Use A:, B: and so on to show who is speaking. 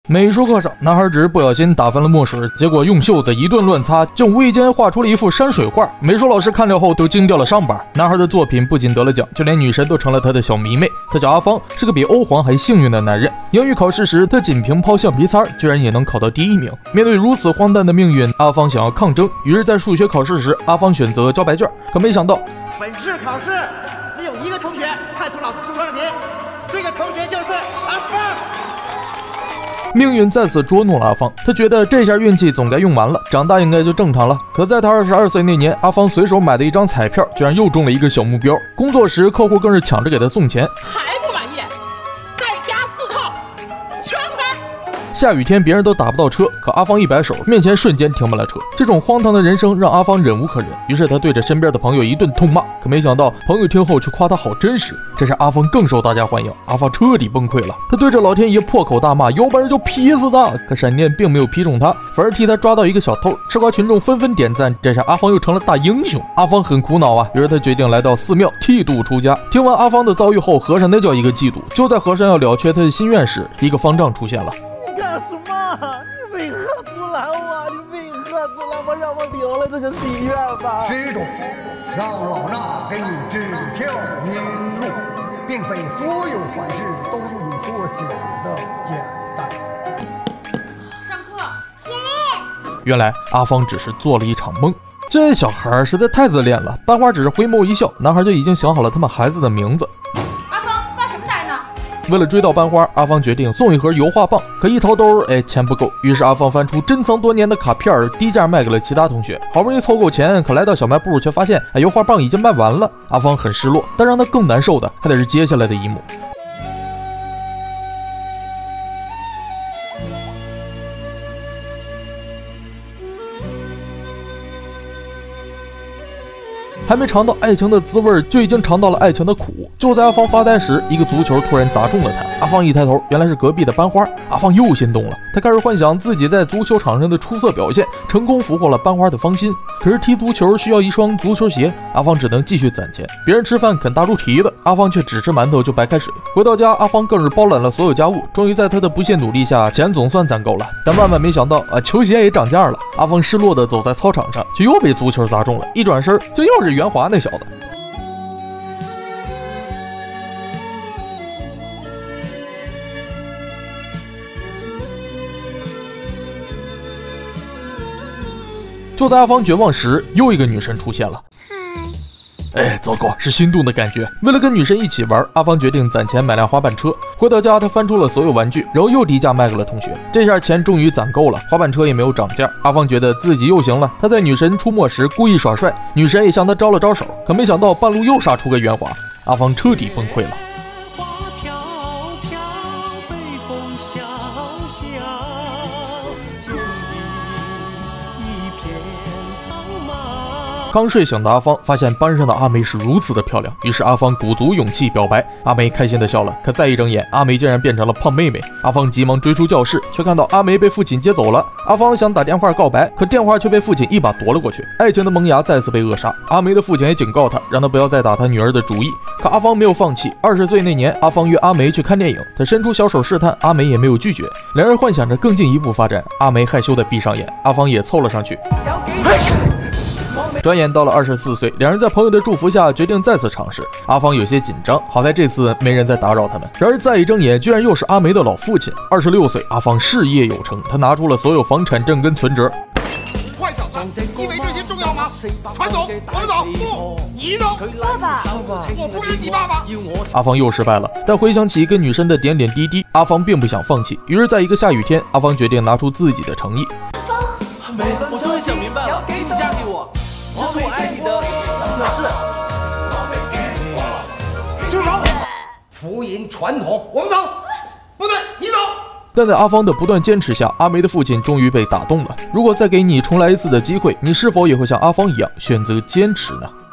A: 美术课上，男孩只是不小心打翻了墨水，结果用袖子一顿乱擦，竟无意间画出了一幅山水画。美术老师看了后都惊掉了上巴。男孩的作品不仅得了奖，就连女神都成了他的小迷妹。他叫阿芳，是个比欧皇还幸运的男人。英语考试时，他仅凭抛橡皮擦，居然也能考到第1名。面对如此荒诞的命运，阿芳想要抗争，于是，在数学考试时，阿芳选择交白卷，可没想到，
B: 本次考试只有一个同学看出老师出错了题，这个同学就是阿芳。
A: 命运再次捉弄了阿芳，他觉得这下运气总该用完了，长大应该就正常了。可在他22岁那年，阿芳随手买的一张彩票，居然又中了一个小目标。工作时，客户更是抢着给他送钱，
C: 还不满意？再加4套，全款。
A: 下雨天别人都打不到车，可阿芳一摆手，面前瞬间停满了车。这种荒唐的人生让阿芳忍无可忍，于是他对着身边的朋友一顿痛骂。可没想到，朋友听后却夸他好真实，这让阿芳更受大家欢迎。阿芳彻底崩溃了，他对着老天爷破口大骂：“有本事就劈死他！”可闪电并没有劈中他，反而替他抓到一个小偷。吃瓜群众纷纷点赞，这下阿芳又成了大英雄。阿芳很苦恼啊，于是他决定来到寺庙剃度出家。听完阿芳的遭遇后，和尚那叫一个嫉妒。就在和尚要了却他的心愿时，一个方丈出现了。
B: 你干什么？你为何阻拦我？你为何阻拦我？让我了了这个心愿吧。
D: 施主，让老衲给你指条明路，并非所有凡事都如你所想的简单。
C: 上课，
E: 起立。
A: 原来阿芳只是做了一场梦。这小孩实在太自恋了。班花只是回眸一笑，男孩就已经想好了他们孩子的名字。
C: 阿芳发什么呆呢？
A: 为了追到班花，阿芳决定送一盒油画棒，可一掏兜，钱不够。于是阿芳翻出珍藏多年的卡片，低价卖给了其他同学。好不容易凑够钱，可来到小卖部却发现，油画棒已经卖完了。阿芳很失落，但让他更难受的还得是接下来的一幕。还没尝到爱情的滋味，就已经尝到了爱情的苦。就在阿芳发呆时，一个足球突然砸中了他。阿芳一抬头，原来是隔壁的班花。阿芳又心动了，他开始幻想自己在足球场上的出色表现，成功俘获了班花的芳心。可是踢足球需要一双足球鞋，阿芳只能继续攒钱。别人吃饭啃大猪蹄子，阿芳却只吃馒头就白开水。回到家，阿芳更是包揽了所有家务。终于在他的不懈努力下，钱总算攒够了。但万万没想到，球鞋也涨价了。阿芳失落地走在操场上，却又被足球砸中了。一转身，就又是袁华那小子。就在阿芳绝望时，又一个女神出现了。糟糕，是心动的感觉。为了跟女神一起玩，阿芳决定攒钱买辆滑板车。回到家，她翻出了所有玩具，然后又低价卖给了同学。这下钱终于攒够了，滑板车也没有涨价。阿芳觉得自己又行了。她在女神出没时故意耍帅，女神也向她招了招手，可没想到半路又杀出个圆滑，阿芳彻底崩溃了。刚睡醒的阿芳发现班上的阿梅是如此的漂亮，于是阿芳鼓足勇气表白。阿梅开心的笑了，可再一睁眼，阿梅竟然变成了胖妹妹。阿芳急忙追出教室，却看到阿梅被父亲接走了。阿芳想打电话告白，可电话却被父亲一把夺了过去。爱情的萌芽再次被扼杀。阿梅的父亲也警告她，让她不要再打她女儿的主意。可阿芳没有放弃。20岁那年，阿芳约阿梅去看电影，她伸出小手试探，阿梅也没有拒绝。两人幻想着更进一步发展。阿梅害羞的闭上眼，阿芳也凑了上去。转眼到了24岁，两人在朋友的祝福下决定再次尝试。阿芳有些紧张，好在这次没人再打扰他们。然而再一睁眼，居然又是阿梅的老父亲。26岁，阿芳事业有成，他拿出了所有房产证跟存折。
B: 坏小子，以为这些重要吗？传走，我们走。不，你走。
E: 爸爸，
B: 我不是你爸爸。
A: 阿芳又失败了，但回想起跟女神的点点滴滴，阿芳并不想放弃。于是，在一个下雨天，阿芳决定拿出自己的诚意。
F: 阿梅，我终于想明白了，请你嫁给我。这是我爱你的表示。
B: 住手！福音传统，我们走。不对，你走。
A: 但在阿芳的不断坚持下，阿梅的父亲终于被打动了。如果再给你重来一次的机会，你是否也会像阿芳一样选择坚持呢？